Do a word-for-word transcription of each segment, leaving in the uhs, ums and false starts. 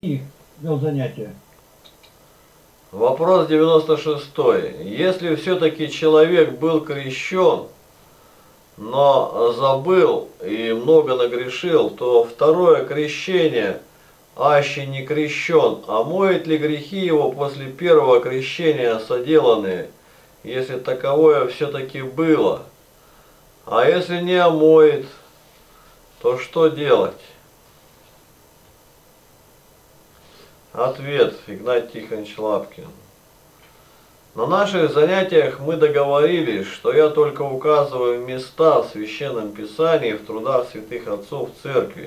вел занятия. Вопрос девяносто шестой. Если все-таки человек был крещен, но забыл и много нагрешил, то второе крещение, аще не крещен, омоет ли грехи его после первого крещения соделанные, если таковое все-таки было? А если не омоет, то что делать? Ответ. Игнатий Тихонович Лапкин. На наших занятиях мы договорились, что я только указываю места в Священном Писании, в трудах святых отцов церкви.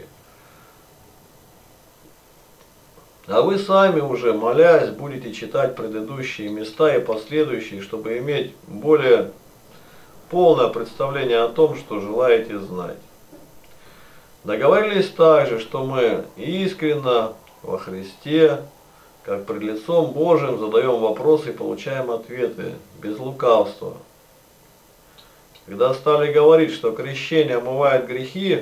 А вы сами уже, молясь, будете читать предыдущие места и последующие, чтобы иметь более полное представление о том, что желаете знать. Договорились также, что мы искренне во Христе, как пред лицом Божиим, задаем вопросы и получаем ответы, без лукавства. Когда стали говорить, что крещение омывает грехи,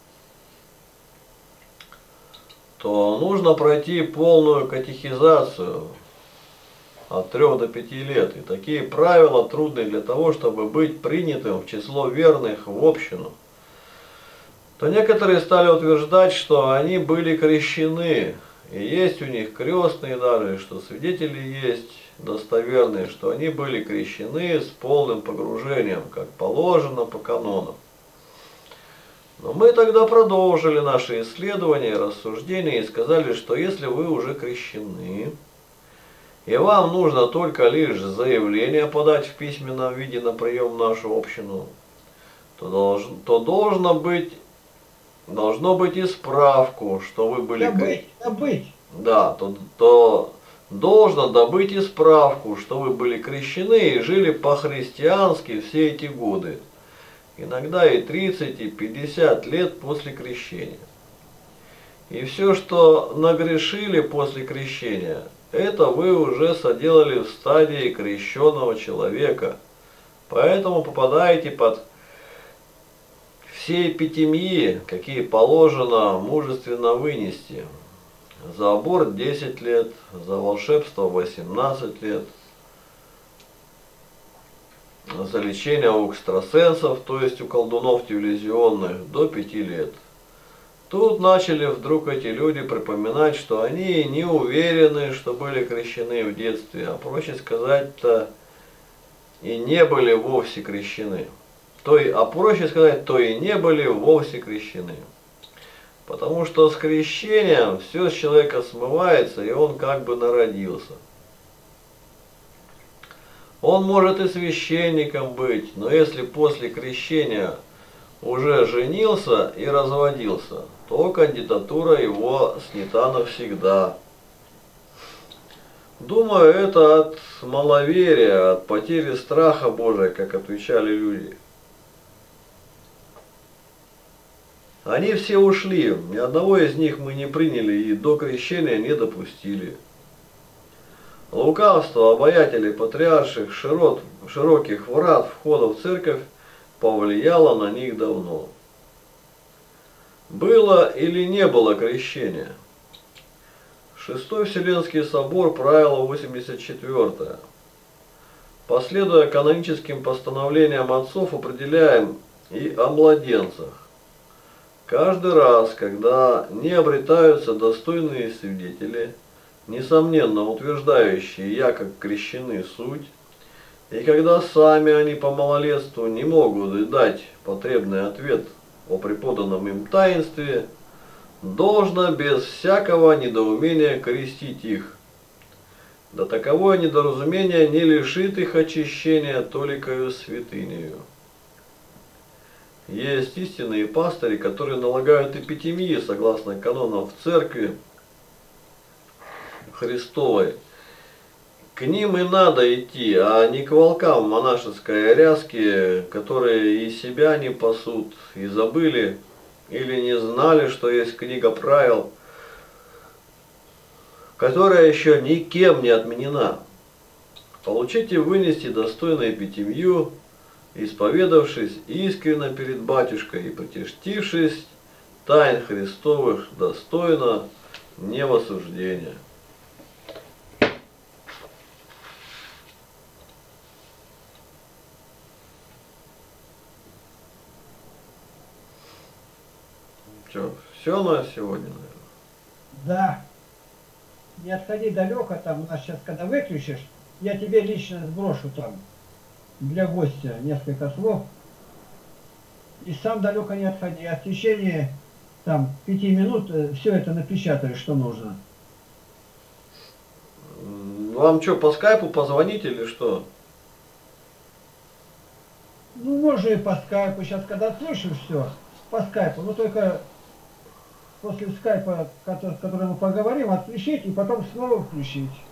то нужно пройти полную катехизацию от трёх до пяти лет. И такие правила трудны для того, чтобы быть принятым в число верных в общину. То некоторые стали утверждать, что они были крещены, и есть у них крестные даже, что свидетели есть достоверные, что они были крещены с полным погружением, как положено по канонам. Но мы тогда продолжили наши исследования и рассуждения и сказали, что если вы уже крещены, и вам нужно только лишь заявление подать в письменном виде на прием в нашу общину, то, долж, то должно быть Должно быть и справку, что вы были Добыть, добыть. Да, то, то должно добыть и справку, что вы были крещены и жили по-христиански все эти годы. Иногда и тридцать, и пятьдесят лет после крещения. И все, что нагрешили после крещения, это вы уже соделали в стадии крещенного человека. Поэтому попадаете под все эпитемии, какие положено мужественно вынести. За аборт десять лет, за волшебство восемнадцать лет, за лечение у экстрасенсов, то есть у колдунов телевизионных, до пяти лет. Тут начали вдруг эти люди припоминать, что они не уверены, что были крещены в детстве, а проще сказать-то и не были вовсе крещены. То и, а проще сказать, то и не были вовсе крещены. Потому что с крещением все с человека смывается, и он как бы народился. Он может и священником быть, но если после крещения уже женился и разводился, то кандидатура его снята навсегда. Думаю, это от маловерия, от потери страха Божия, как отвечали люди. Они все ушли, ни одного из них мы не приняли и до крещения не допустили. Лукавство обаятелей патриарших широт, широких врат входа в церковь повлияло на них давно. Было или не было крещения? Шестой Вселенский собор, правило восемьдесят четвёртое. Последуя каноническим постановлениям отцов, определяем и о младенцах. Каждый раз, когда не обретаются достойные свидетели, несомненно утверждающие «я как крещены суть», и когда сами они по малолетству не могут дать потребный ответ о преподанном им таинстве, должно без всякого недоумения крестить их. Да таковое недоразумение не лишит их очищения толикою святынею. Есть истинные пастыри, которые налагают эпитемии согласно канонам в церкви Христовой. К ним и надо идти, а не к волкам в монашеской ряске, которые и себя не пасут, и забыли или не знали, что есть книга правил, которая еще никем не отменена. Получите вынести достойную эпитемию, исповедавшись искренно перед батюшкой и потештившись тайн Христовых достойно, не в осуждение. Что, все на сегодня, наверное? Да. Не отходи далеко, там у нас сейчас, когда выключишь, я тебе лично сброшу там для гостя несколько слов. И сам далеко не отходи. А в течение там пяти минут все это напечатаю, что нужно. Вам что, по скайпу позвонить или что? Ну, можно и по скайпу. Сейчас, когда слышишь все, по скайпу. Но только после скайпа, который, который мы поговорим, отключить и потом снова включить.